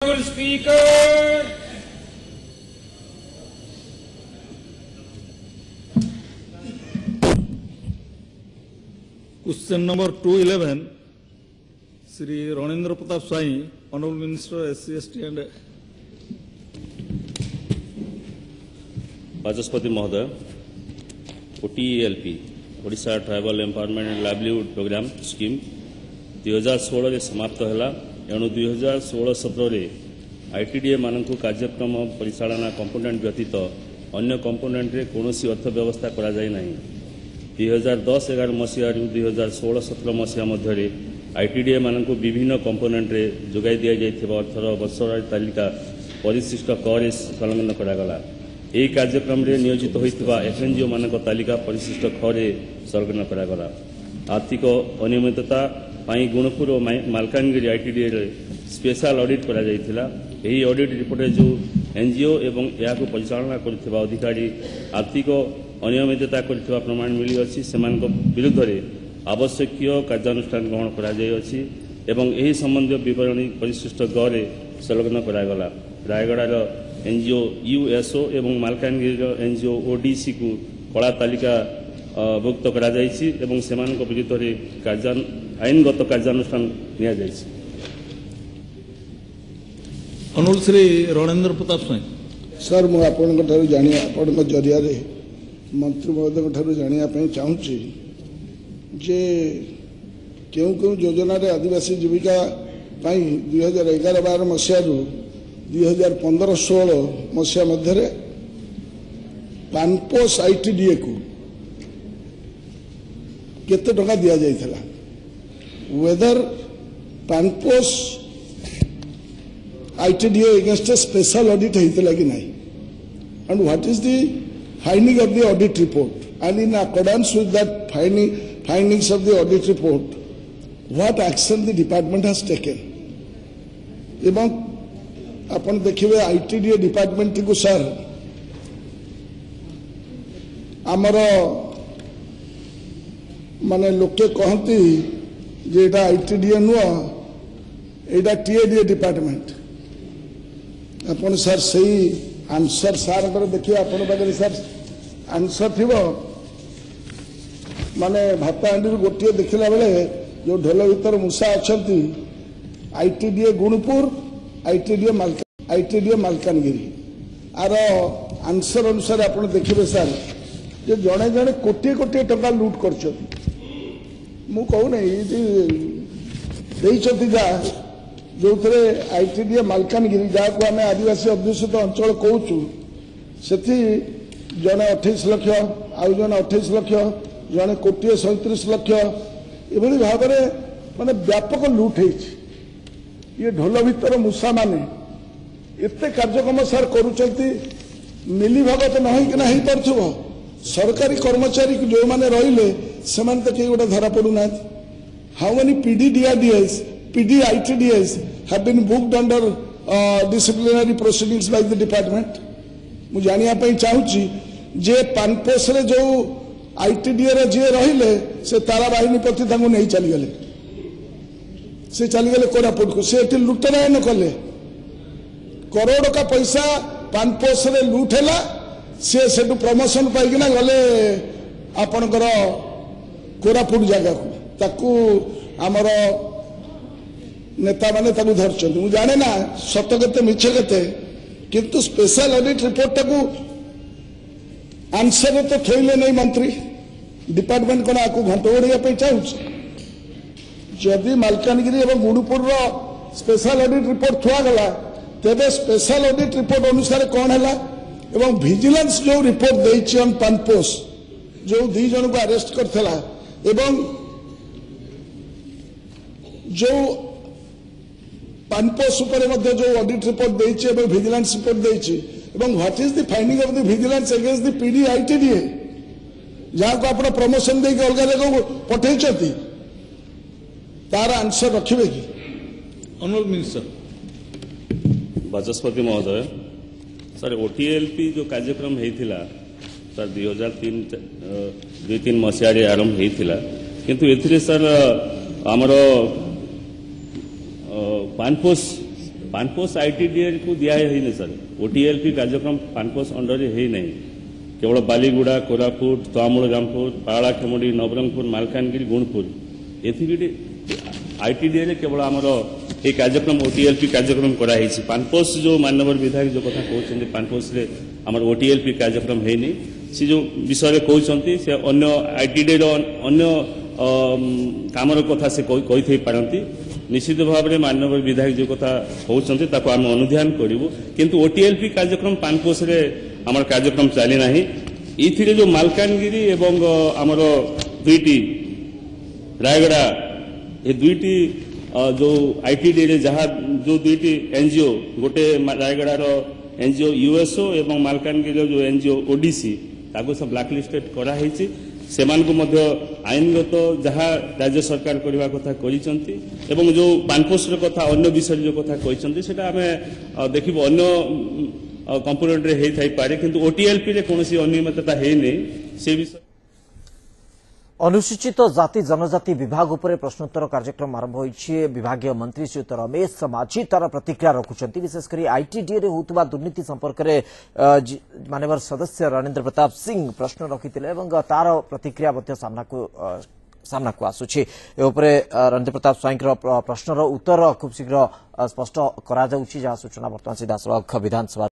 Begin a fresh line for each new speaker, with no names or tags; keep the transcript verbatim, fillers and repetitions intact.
Speaker. Question number two eleven, Sri Ranendra Pratap Swai, Honorable Minister S C S T and
Vachaspati Mahoday, O T E L P, Odisha Tribal Empowerment and Livelihood Program Scheme, दुई हजार षोल समाप्त है एणु दुई हजार षोल सतर ITDA मानक कार्यक्रम परिचालना component व्यतीत अन्य कंपोनेंट रे कौन अर्थ व्यवस्था करा जाय नहीं। दुई हजार दस एगार मसीह दुई हजार षोल सतर मसीहा मध्य आईटीडीए मानक विभिन्न कंपोनेंट रे जोगाई दि जाइथिबा अर्थर वर्षर तालिका परिशिष्ट कर संलग्न करागला। यही कार्यक्रम रे नियोजित होइथिबा एफएनजीओ मानक तालिका परिशिष्ट खर संलग्न करागला। आर्थिक अनियमितता पाई गुणपुर और मालकानगिरी आईटीडीए रे स्पेशल ऑडिट करा जाइथिला। यही ऑडिट रिपोर्ट जो एनजीओ एवं या परिचालना करथिबा अधिकारी आर्थिक अनियमितता करथिबा प्रमाण मिली अछि सेमानक विरुद्ध रे आवश्यकीय कार्यानुष्ठान ग्रहण करा जाय अछि एवं एही संबंधी विवरणी परिशिष्ट गरे संलग्न करागला। रायगड़ार एनजीओ यूएसओ एवं मालकानगिरी एनजीओ ओडीसी को कला तालिका भुक्त करा जायछि एवं सेमानक विरुद्ध रे कार्यान आईनगत कार्यानुष्ठान निया जायछि।
Honorable Sri Ranendra Pratap Swai.
Sir मु आपन ठारू जानिया आपन जरिया रे मंत्री महोदय ठारू जानिया पे चाहूची जे केउ केउ योजना रे आदिवासी जीविका पाई दुई हजार एगार बार मसीहा रु दुई हजार पंद्रह सोलह मसीहा मध्य रे पानपोस आईटीडीए को केते टका दिया जाइथला whether Panposh I T D A against a special audit होइतला कि नहीं and what is the finding of the audit report and in accordance with that finding findings of the audit report what action the department has taken एवं अपन देखिबे I T D A department को sir आमर माने लोके कहती जे एटा I T D A नुआ एटा T A D A department अपन सर सही आंसर सार देखिए अपन पाखे सर आंसर थी माने भात हांडी गोटे देखला बेले जो ढोल भीतर मूषा अच्छा ITDA Gunupur ITDA Malka ITDA Malkangiri आर आंसर अनुसार आप देखिए सर जे जड़े जड़े कोटी कोटी टका लुट कर कहूना जा जो थे आईटीडीए मालकानगिरी जहाँ आम आदिवासी अध्युषित अंचल कहूँ से जड़े अठाईस लक्ष आउ जड़े अठाईस लक्ष जड़े कोटी सैंतीस लक्ष ये भाव में माने व्यापक लुट ये ढोल भीतर मूषा माने एते कार्यक्रम सर करुँच मिली भगत नहींकिना हो पार्थ सरकारी कर्मचारी जो मैंने रहिले से कई गोटे धरा पड़ूना how many PD DRDS P D I T D S have been booked under uh, disciplinary proceedings by the department. मु जानिया पे चाहूची जे पानपोस रे जो I T D A रे जे रहिले से तारा बाहिनी प्रति तांगु नहीं चली गले से चली गले कोरापुट को से एटी लुटना न कले करोड़ का पैसा पानपोस रे लूट हैला से सेटु प्रमोशन पाई किना गले आपनकर कोरापुट जगह को ताकू हमर नेता माने ताकू धरछन मु जाने ना सत केते मिछ केते किंतु स्पेशल ऑडिट रिपोर्ट टाकू आंसर तो थोइले नहीं मंत्री डिपार्टमेंट कोना आकू घंटो ओडिया पे चाहूछ जदि मालकानगिरी एवं गुडुपुर रो स्पेशल ऑडिट रिपोर्ट थुआ गला तेबे स्पेशल ऑडिट रिपोर्ट अनुसार कोन हैला एवं विजिलेंस जो रिपोर्ट देछि ऑन पानपोस जो दी जन को अरेस्ट करथला एवं जो पानपोस जो ऑडिट रिपोर्ट देछि एवं विजिलेंस रिपोर्ट देछि एवं what is the finding of the vigilance against the PD ITDA जहाँ को आप प्रमोशन दे के अलग जगह पठे तार आंसर रखिबे कि
ऑनरेबल मिनिस्टर
वाचस्पति महोदय सर ओटीएलपी जो कार्यक्रम होता सर दुई हजार तीन दुई तीन मसीह आरंभ होता किंतु ए सर आमर पानपोस पानपोष आईटीडीए को दिया है सर ओटीएलपी कार्यक्रम पानपोष अंडर है नहीं केवल बालीगुड़ा कोरापुट तोआमूल रामपुर पाला खेमुड़ी नवरंगपुर मालकानगिरी गुणपुर ये आईटीडीए केवल आमर ये कार्यक्रम ओटीएलपी कार्यक्रम कराई पानपोष जो माननीय विधायक जो कथा कहते पानपोष आम ओटीएलपी कार्यक्रम है सी जो विषय कहते से अन्य आईटीडीए अन्य कामर कथा से कही पारती निश्चित भाव में माननीय विधायक जो कथा कहते आम अनुध्यान करूँ किंतु ओटीएलपी कार्यक्रम पानपोष आम कार्यक्रम चली ना ये जो मालकानगिरी एवं आमर दुईटी रायगड़ा ये दुईटी जो आईटीडीए जहाँ जो दुईटी एनजीओ गोटे रायगड़ार एनजीओ यूएसओ एवं मालकानगिरी जो एनजीओ ओडीसी ताको सब ब्लैकलिस्टेड कराई से आईनगत जहाँ राज्य सरकार करने कथा करिसंती एवं जो पानपोष कथा अन्य विषय जो कथा कहिसंती सेटा आमे देखिबो अन्य कंपोनेंट रे हेई थाई पारे किंतु ओटीएलपी रे कोनोसी अनियमितता हेई नै से विषय
अनुसूचित जाति जनजाति विभाग उपरे प्रश्नोत्तर कार्यक्रम आरंभ होइछि विभागीय मंत्री श्रीयुत रमेश माझी तार प्रतिक्रिया रखुछंती विशेषकर आईटीडीए रे होतबा दुर्नीति संपर्क रे माननीय सदस्य रणेंद्र प्रताप सिंह प्रश्न रखिथिले एवं तार प्रतिक्रिया मध्ये सामना को सामना को आसुछि ए उपरे रणेंद्र प्रताप स्वाईंकर प्रश्नर उत्तर खूब शीघ्र स्पष्ट करा जाउछि जहा सूचना वर्तमान सीधा सड़क विधानसभा